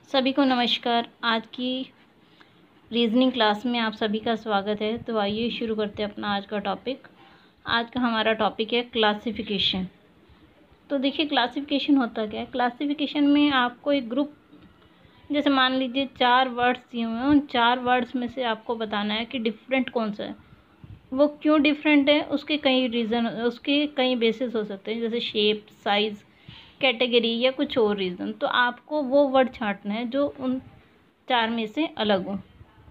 सभी को नमस्कार। आज की रीजनिंग क्लास में आप सभी का स्वागत है। तो आइए शुरू करते हैं अपना आज का टॉपिक। आज का हमारा टॉपिक है क्लासिफिकेशन। तो देखिए क्लासिफिकेशन होता क्या है। क्लासिफिकेशन में आपको एक ग्रुप, जैसे मान लीजिए 4 वर्ड्स दिए हुए हैं, उन 4 वर्ड्स में से आपको बताना है कि डिफरेंट कौन सा है, वो क्यों डिफरेंट है। उसके कई रीज़न, उसके कई बेसिस हो सकते हैं, जैसे शेप, साइज़, कैटेगरी या कुछ और रीज़न। तो आपको वो वर्ड छांटना है जो उन 4 में से अलग हो।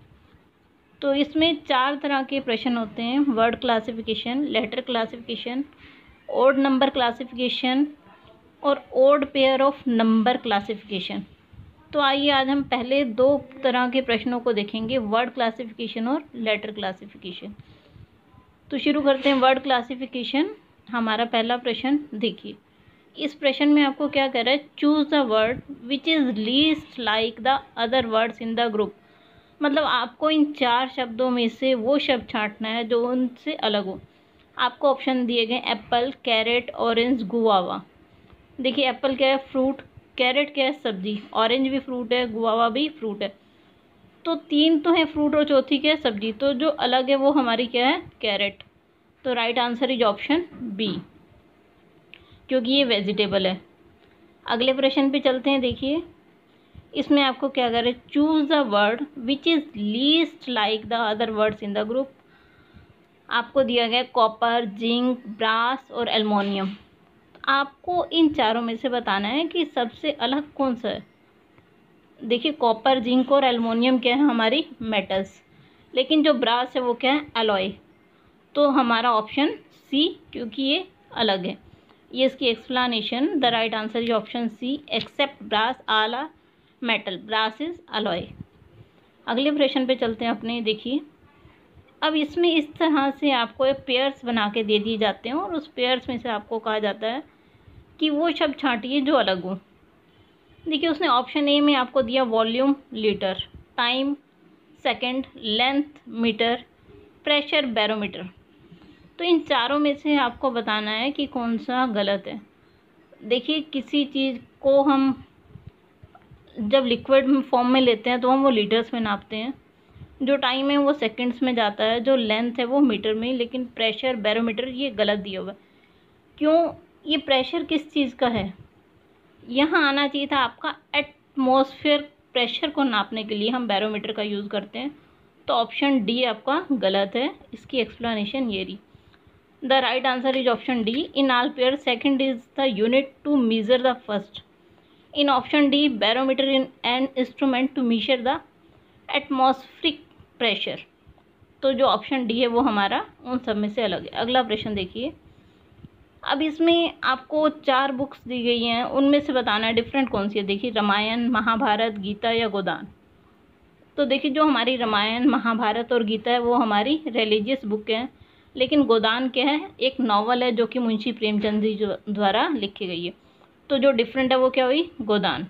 तो इसमें 4 तरह के प्रश्न होते हैं: word classification, letter classification, odd number classification और odd pair of number classification. तो आइए आज हम पहले 2 तरह के प्रश्नों को देखेंगे, वर्ड क्लासिफिकेशन और लेटर क्लासिफिकेशन। तो शुरू करते हैं वर्ड क्लासिफिकेशन। हमारा पहला प्रश्न देखिए। इस प्रश्न में आपको क्या कह रहा है, choose the word which is least like the other words in the group. मतलब आपको इन 4 शब्दों में से वो शब्द छांटना है जो उनसे अलग हो। आपको ऑप्शन दिए गए एप्पल, कैरेट, ऑरेंज, गुआवा। देखिए एप्पल क्या है, फ्रूट, कैरेट क्या है, सब्जी, ऑरेंज भी फ्रूट है, गुआवा भी फ्रूट है। तो 3 तो है फ्रूट और चौथी क्या है, सब्जी। तो जो अलग है वो हमारी क्या है, कैरेट। तो right answer is option B, क्योंकि ये वेजिटेबल है। अगले प्रश्न पे चलते हैं। देखिए इसमें आपको क्या करें, choose the word which is least like the other words in the group. आपको दिया गया कॉपर, जिंक, ब्रास और एल्युमिनियम। आपको इन चारों में से बताना है कि सबसे अलग कौन सा है। देखिए कॉपर, जिंक और एल्युमिनियम क्या है, हमारी मेटल्स, लेकिन जो ब्रास है वो क्या है, अलॉय। तो हमारा ऑप्शन सी, क्योंकि ये अलग है। ये इसकी explanation, the right answer is option C, except brass all are metal, brass is alloy. अगले प्रश्न पे चलते हैं अपने। देखिए अब इसमें इस तरह से आपको एक पेयर्स बना के दे दिए जाते हैं और उस पेयर्स में से आपको कहा जाता है कि वो शब्द छांटिए जो अलग हो। देखिए उसने ऑप्शन ए में आपको दिया volume litre, time second, length metre, pressure barometer. तो इन चारों में से आपको बताना है कि कौन सा गलत है। देखिए किसी चीज़ को हम जब लिक्विड फॉर्म में लेते हैं तो हम वो लीटर्स में नापते हैं, जो टाइम है वो सेकंड्स में जाता है, जो लेंथ है वो मीटर में, लेकिन प्रेशर बैरोमीटर ये गलत दिया हुआ है। क्यों, ये प्रेशर किस चीज़ का है, यहाँ आना चाहिए था आपका एटमॉस्फेयर प्रेशर को नापने के लिए हम बैरोमीटर का यूज़ करते हैं। तो ऑप्शन डी आपका गलत है। इसकी एक्सप्लेनेशन ये रही, the right answer is option D, in all pair second is the unit to measure the first. In option D barometer in an instrument to measure the atmospheric pressure. तो जो option D है वो हमारा उन सब में से अलग है। अगला प्रश्न देखिए। अब इसमें आपको 4 बुक्स दी गई हैं, उनमें से बताना है डिफरेंट कौन सी है। देखिए रामायण, महाभारत, गीता या गोदान। तो देखिए जो हमारी रामायण, महाभारत और गीता है वो हमारी रिलीजियस बुक है, लेकिन गोदान क्या है, एक नॉवल है जो कि मुंशी प्रेमचंद जी द्वारा लिखी गई है। तो जो डिफरेंट है वो क्या हुई, गोदान।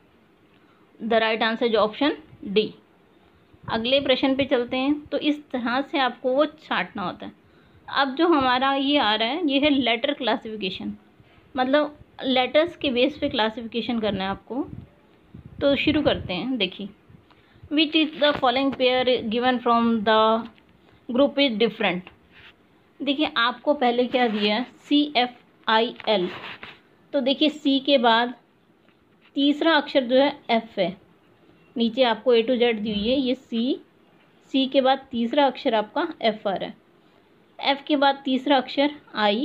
द राइट आंसर जो ऑप्शन डी। अगले प्रश्न पे चलते हैं। तो इस तरह से आपको वो छांटना होता है। अब जो हमारा ये आ रहा है ये है लेटर क्लासिफिकेशन, मतलब लेटर्स के बेस पे क्लासिफिकेशन करना है आपको। तो शुरू करते हैं। देखिए which is the following pair given from the group is different. देखिए आपको पहले क्या दिया है, CFIL। तो देखिए सी के बाद तीसरा अक्षर जो है F है, नीचे आपको A to Z दी हुई है, ये सी के बाद तीसरा अक्षर आपका FR है, F के बाद तीसरा अक्षर I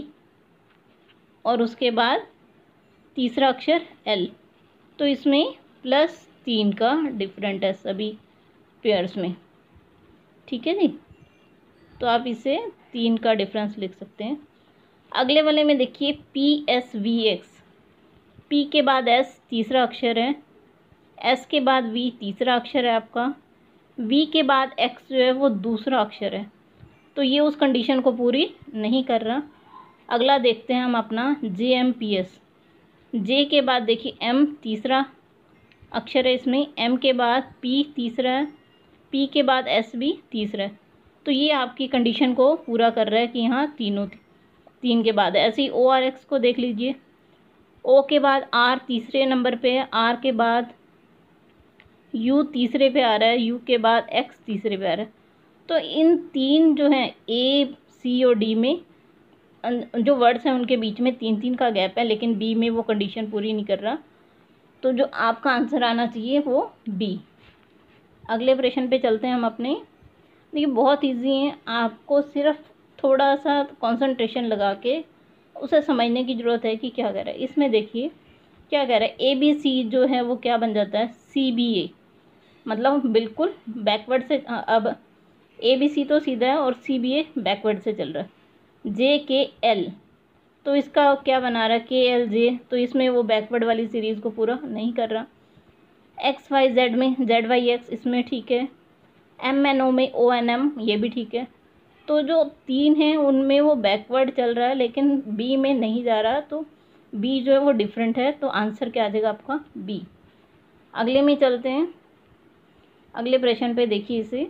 और उसके बाद तीसरा अक्षर L। तो इसमें +3 का डिफरेंट है सभी पेयर्स में, ठीक है जी। तो आप इसे 3 का डिफरेंस लिख सकते हैं। अगले वाले में देखिए PSVX, P के बाद S तीसरा अक्षर है, S के बाद V तीसरा अक्षर है आपका, V के बाद X जो है वो दूसरा अक्षर है। तो ये उस कंडीशन को पूरी नहीं कर रहा। अगला देखते हैं हम अपना JMPS। J के बाद देखिए M तीसरा अक्षर है इसमें, M के बाद P तीसरा है, P के बाद S भी तीसरा है। तो ये आपकी कंडीशन को पूरा कर रहा है कि यहाँ तीनों 3 के बाद है। ऐसे ही ORX को देख लीजिए, O के बाद R तीसरे नंबर पे है, R के बाद यू तीसरे पे आ रहा है, यू के बाद एक्स तीसरे पे आ रहा है। तो इन तीन जो हैं ए सी और डी में जो वर्ड्स हैं उनके बीच में 3-3 का गैप है, लेकिन बी में वो कंडीशन पूरी नहीं कर रहा। तो जो आपका आंसर आना चाहिए वो बी। अगले प्रश्न पे चलते हैं हम अपने। देखिए बहुत इजी है, आपको सिर्फ थोड़ा सा कंसंट्रेशन लगा के उसे समझने की ज़रूरत है कि क्या कह रहा है। इसमें देखिए क्या कह रहा है, ए बी सी जो है वो क्या बन जाता है, सी बी ए, मतलब बिल्कुल बैकवर्ड से। अब ए बी सी तो सीधा है और सी बी ए बैकवर्ड से चल रहा है। जे के एल, तो इसका क्या बना रहा है, के एल जे, तो इसमें वो बैकवर्ड वाली सीरीज़ को पूरा नहीं कर रहा। एक्स वाई जेड में जेड वाई एक्स, इसमें ठीक है। एम एन ओ में ओ एन एम, ये भी ठीक है। तो जो तीन हैं उनमें वो बैकवर्ड चल रहा है, लेकिन बी में नहीं जा रहा, तो बी जो है वो डिफरेंट है। तो आंसर क्या आ जाएगा आपका, बी। अगले में चलते हैं। अगले प्रश्न पे देखिए इसे,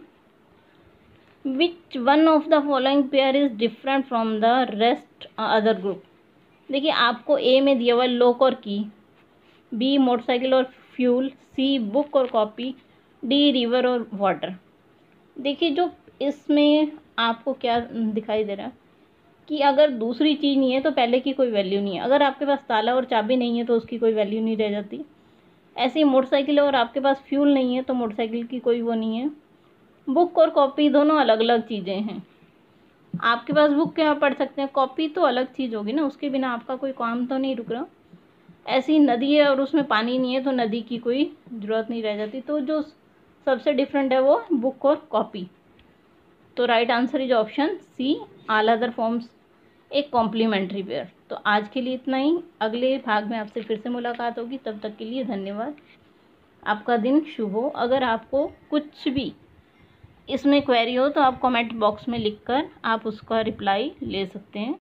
which one of the following pair is different from the rest other group. देखिए आपको ए में दिया हुआ है लॉक और की, बी मोटरसाइकिल और फ्यूल, सी बुक और कॉपी, डी रिवर और वाटर। देखिए जो इसमें आपको क्या दिखाई दे रहा है कि अगर दूसरी चीज़ नहीं है तो पहले की कोई वैल्यू नहीं है। अगर आपके पास ताला और चाबी नहीं है तो उसकी कोई वैल्यू नहीं रह जाती। ऐसे ही मोटरसाइकिल और आपके पास फ्यूल नहीं है तो मोटरसाइकिल की कोई वो नहीं है। बुक और कॉपी दोनों अलग अलग चीज़ें हैं। आपके पास बुक क्या पढ़ सकते हैं, कॉपी तो अलग चीज़ होगी ना, उसके बिना आपका कोई काम तो नहीं रुक रहा। ऐसी नदी है और उसमें पानी नहीं है तो नदी की कोई ज़रूरत नहीं रह जाती। तो जो सबसे डिफरेंट है वो बुक और कॉपी। तो right answer is option C, all other forms एक कॉम्प्लीमेंट्री पेयर। तो आज के लिए इतना ही, अगले भाग में आपसे फिर से मुलाकात होगी। तब तक के लिए धन्यवाद। आपका दिन शुभ हो। अगर आपको कुछ भी इसमें क्वेरी हो तो आप कमेंट बॉक्स में लिखकर आप उसका रिप्लाई ले सकते हैं।